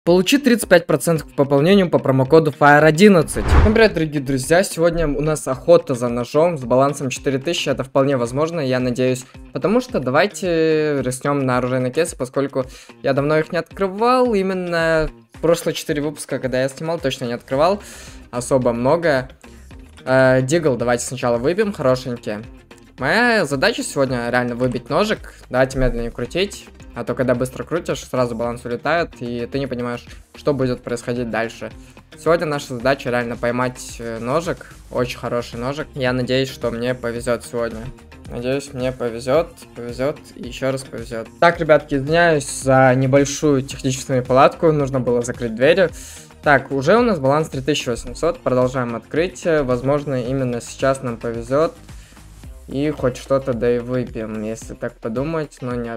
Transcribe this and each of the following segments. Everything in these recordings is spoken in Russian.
Получи 35% к пополнению по промокоду FIRE11. Всем привет, дорогие друзья, сегодня у нас охота за ножом с балансом 4000, это вполне возможно, я надеюсь, потому что давайте рискнем на оружейные кейсы, поскольку я давно их не открывал, именно прошлые 4 выпуска, когда я снимал, точно не открывал, особо много. Дигл давайте сначала выбьем, хорошенькие. Моя задача сегодня реально выбить ножик, давайте медленнее крутить. А то, когда быстро крутишь, сразу баланс улетает, и ты не понимаешь, что будет происходить дальше. Сегодня наша задача реально поймать ножик, очень хороший ножик. Я надеюсь, что мне повезет сегодня. Надеюсь, мне повезет и еще раз повезет. Так, ребятки, извиняюсь за небольшую техническую неполадку, нужно было закрыть двери. Так, уже у нас баланс 3800, продолжаем открытие. Возможно, именно сейчас нам повезет. И хоть что-то да и выпьем, если так подумать. Но нет,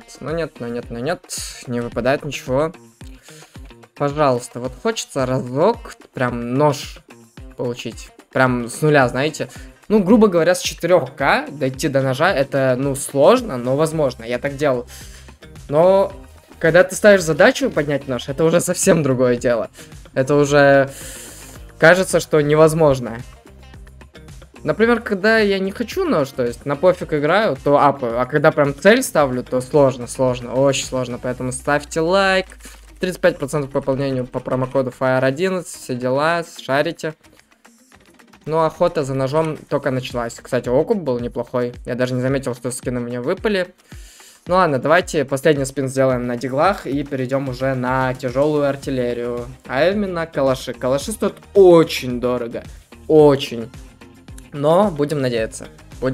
не выпадает ничего. Пожалуйста, вот хочется разок прям нож получить. Прям с нуля, знаете. Ну, грубо говоря, с 4К дойти до ножа, это, ну, сложно, но возможно. Я так делал. Но когда ты ставишь задачу поднять нож, это уже совсем другое дело. Это уже кажется, что невозможно. Например, когда я не хочу нож, то есть на пофиг играю, то апаю. А когда прям цель ставлю, то сложно, очень сложно. Поэтому ставьте лайк. 35% к пополнению по промокоду FIRE11. Все дела, шарите. Ну, охота за ножом только началась. Кстати, окуп был неплохой. Я даже не заметил, что скины мне выпали. Ну ладно, давайте последний спин сделаем на диглах и перейдем уже на тяжелую артиллерию. А именно калаши. Калаши стоят очень дорого. Очень. Но будем надеяться.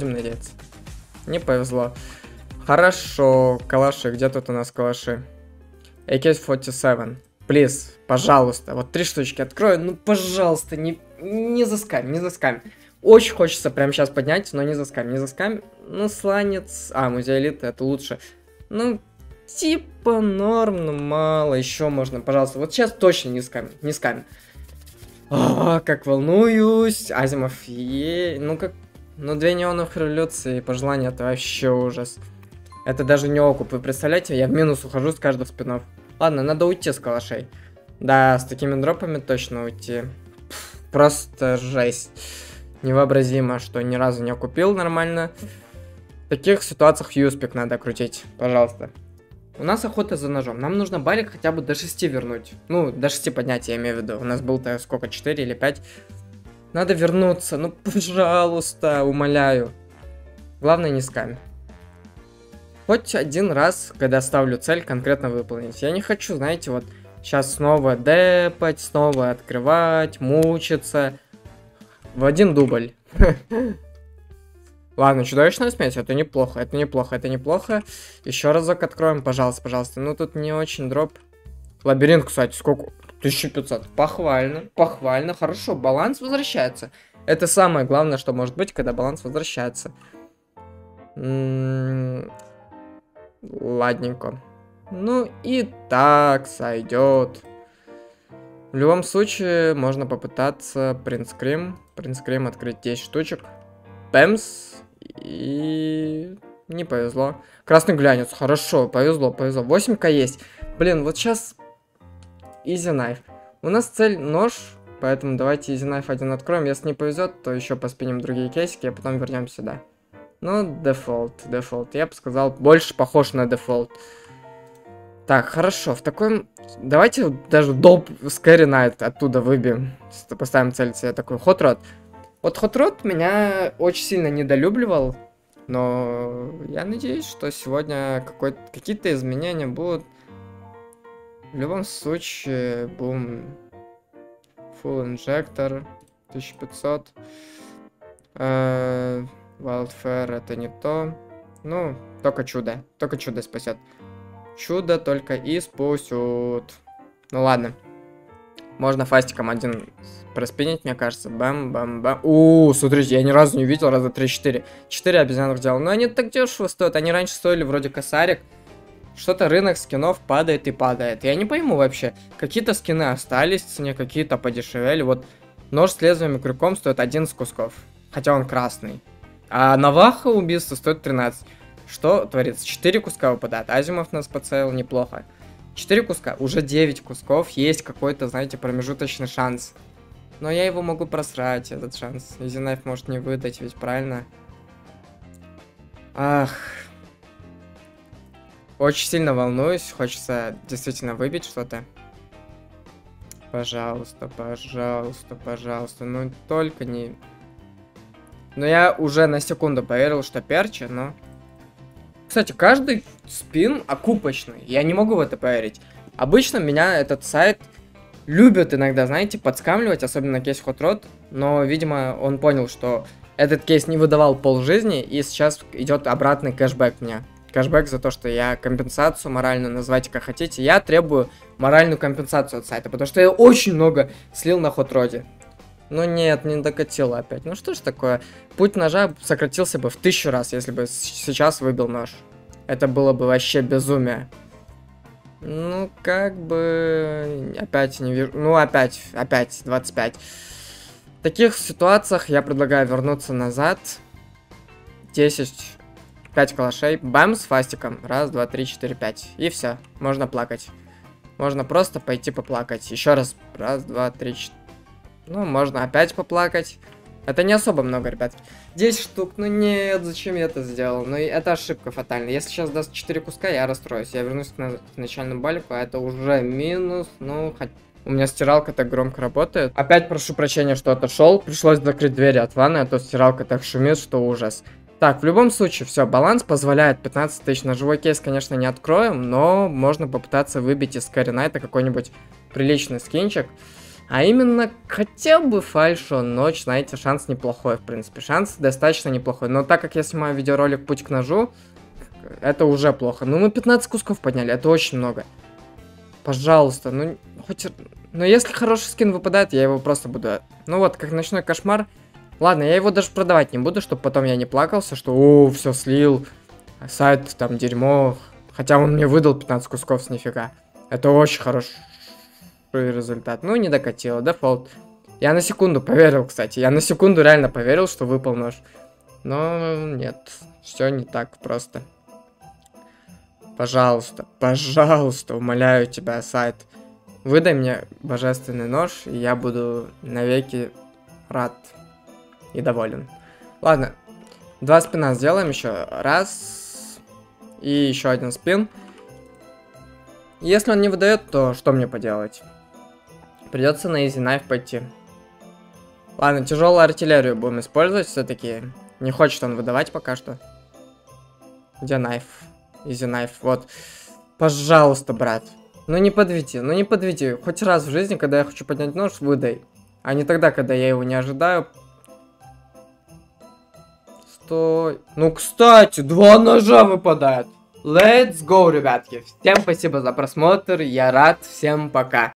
Не повезло. Хорошо, калаши. Где тут у нас калаши? AK-47. Плиз, пожалуйста. Вот 3 штучки открою. Ну, пожалуйста, не заскамь. Очень хочется прямо сейчас поднять, но не заскамь. Ну, сланец. Музей элиты, это лучше. Ну, типа норм, но мало. Еще можно, пожалуйста. Вот сейчас точно не скамь. Как волнуюсь. Азимов, ну как... Ну, 2 неоновых революции, пожелания, это вообще ужас. Это даже не окуп, вы представляете? Я в минус ухожу с каждых спинов. Ладно, надо уйти с калашей. Да, с такими дропами точно уйти. Просто жесть. Невообразимо, что ни разу не окупил нормально. В таких ситуациях юспик надо крутить, пожалуйста. У нас охота за ножом. Нам нужно балик хотя бы до 6 вернуть. Ну, до 6 поднять, я имею в виду. У нас был-то сколько, 4 или 5. Надо вернуться. Ну, пожалуйста, умоляю. Главное, не скамь. Хоть один раз, когда ставлю цель, конкретно выполнить. Я не хочу, знаете, вот сейчас снова депать, снова открывать, мучиться. В один дубль. Ладно, чудовищная смесь, это неплохо. Еще разок откроем, пожалуйста. Ну, тут не очень дроп. Лабиринт, кстати, сколько? 1500. Похвально, хорошо. Баланс возвращается. Это самое главное, что может быть, когда баланс возвращается. Ладненько. Ну, и так сойдет. В любом случае, можно попытаться Принц Крим открыть 10 штучек. Пэмс. И не повезло. Красный глянец, хорошо, повезло. 8К есть. Блин, вот сейчас Easy Knife. У нас цель нож, поэтому давайте Easy Knife один откроем. Если не повезет, то еще поспиним другие кейсики, а потом вернем сюда. Ну, дефолт. Я бы сказал, больше похож на дефолт. Так, хорошо, в таком... Давайте даже доп Scary Night оттуда выбьем. Поставим цель себе такой Hot Rod. Вот Hot Rod меня очень сильно недолюбливал, но я надеюсь, что сегодня какие-то изменения будут. В любом случае, бум, Full Injector, 1500, Wildfire это не то, ну, только чудо спасет. Чудо только и спасет. Ну ладно. Можно фастиком один проспинить, мне кажется. Бам. Смотрите, я ни разу не видел, раза 3-4. 4 обезьянок делал. Но они так дешево стоят. Они раньше стоили вроде косарик. Что-то рынок скинов падает и падает. Я не пойму вообще. Какие-то скины остались в цене, какие-то подешевели. Вот нож с лезвием и крюком стоит 11 кусков. Хотя он красный. А наваха убийства стоит 13. Что творится? 4 куска выпадает. Азимов нас подсеял неплохо. 4 куска, уже 9 кусков, есть какой-то, знаете, промежуточный шанс. Но я его могу просрать, этот шанс. Easy Knife может не выдать, ведь правильно? Ах. Очень сильно волнуюсь, хочется действительно выбить что-то. Пожалуйста, пожалуйста, пожалуйста, ну только не... Но я уже на секунду поверил, что перчи, но... Кстати, каждый спин окупочный, я не могу в это поверить. Обычно меня этот сайт любит иногда, знаете, подскамливать, особенно на кейс Hot Rod, но, видимо, он понял, что этот кейс не выдавал полжизни, и сейчас идет обратный кэшбэк мне. Кэшбэк за то, что я компенсацию моральную, называйте как хотите, я требую моральную компенсацию от сайта, потому что я очень много слил на Hot Rod'е. Ну нет, не докатило опять. Ну что ж такое? Путь ножа сократился бы в 1000 раз, если бы сейчас выбил нож. Это было бы вообще безумие. Ну, как бы... Опять не вижу... Ну, опять 25. В таких ситуациях я предлагаю вернуться назад. 10... 5 калашей. Бам, с фастиком. Раз, два, три, 4, 5. И все. Можно плакать. Можно просто пойти поплакать. Еще раз. Раз, два, три, 4. Ну, можно опять поплакать. Это не особо много, ребят. 10 штук. Ну нет, зачем я это сделал? Ну, это ошибка фатальная. Если сейчас даст 4 куска, я расстроюсь. Я вернусь к начальному балику, а это уже минус. Ну, у меня стиралка так громко работает. Опять прошу прощения, что отошел. Пришлось закрыть двери от ванны, а то стиралка так шумит, что ужас. Так, в любом случае, все, баланс позволяет 15 тысяч. На живой кейс, конечно, не откроем, но можно попытаться выбить из Carry Knight'а какой-нибудь приличный скинчик. А именно, хотя бы фальшо ночь, знаете, шанс неплохой, в принципе. Шанс достаточно неплохой. Но так как я снимаю видеоролик «Путь к ножу», это уже плохо. Ну, мы 15 кусков подняли, это очень много. Пожалуйста, ну, хоть... Но если хороший скин выпадает, я его просто буду... Ну вот, как ночной кошмар. Ладно, я его даже продавать не буду, чтобы потом я не плакался, что о, все слил, сайт там дерьмо. Хотя он мне выдал 15 кусков с нифига. Это очень хороший результат. Ну, не докатило, дефолт. Я на секунду поверил, кстати. Я на секунду реально поверил, что выпал нож. Но нет, все не так просто. Пожалуйста, пожалуйста, умоляю тебя, сайт. Выдай мне божественный нож, и я буду навеки рад и доволен. Ладно, 2 спина сделаем еще. Раз. И еще один спин. Если он не выдает, то что мне поделать? Придется на Easy Knife пойти. Ладно, тяжелую артиллерию будем использовать все-таки. Не хочет он выдавать пока что. Где Knife? Easy Knife, вот. Пожалуйста, брат. Ну не подведи, ну не подведи. Хоть раз в жизни, когда я хочу поднять нож, выдай. А не тогда, когда я его не ожидаю. Стой. Ну, кстати, 2 ножа выпадают. Let's go, ребятки. Всем спасибо за просмотр. Я рад. Всем пока.